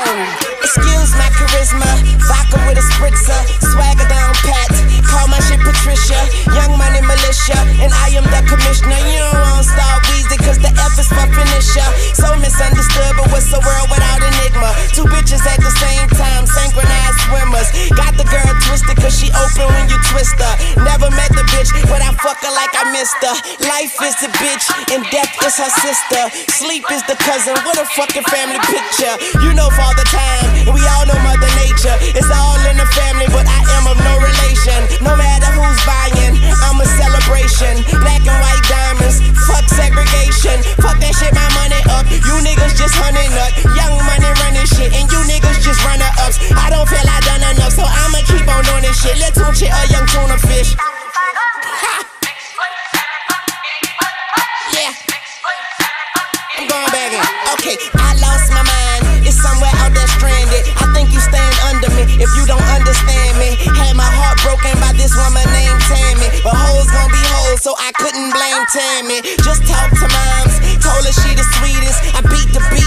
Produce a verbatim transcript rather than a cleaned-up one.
Excuse my charisma, vodka with a spritzer, swagger down pat, call my shit Patricia, Young Money Militia, and I am the commissioner. You don't want Star Weezy, cause the F is for finisher. So misunderstood, but what's a world without enigma? Two bitches at the same time, synchronized swimmers. Got the girl twisted, cause she open when you twist her. Never met the bitch, but I fuck her like I missed her. Life is the bitch, and death is her sister. Sleep is the cousin, what a fucking family picture. You know Father Time, and we all know Mother Nature. It's all in the family, but I am of no relation. No matter who's buying, I'm a celebration. Black and white diamonds, fuck segregation. Fuck that shit, my money up. You niggas just hunting up. Young Money running shit, and you niggas just runner ups. I don't feel I done enough, so I'ma keep on doing this shit. Let's tune shit, a young tuna fish. Ha! Yeah. I'm going back in. Okay, I lost my mind. It's somewhere out there stranded. I think you stand under me if you don't understand me. Had my heart broken by this woman named Tammy, but hoes gon' be hoes, so I couldn't blame Tammy. Just talk to moms, told her she the sweetest. I beat the bitch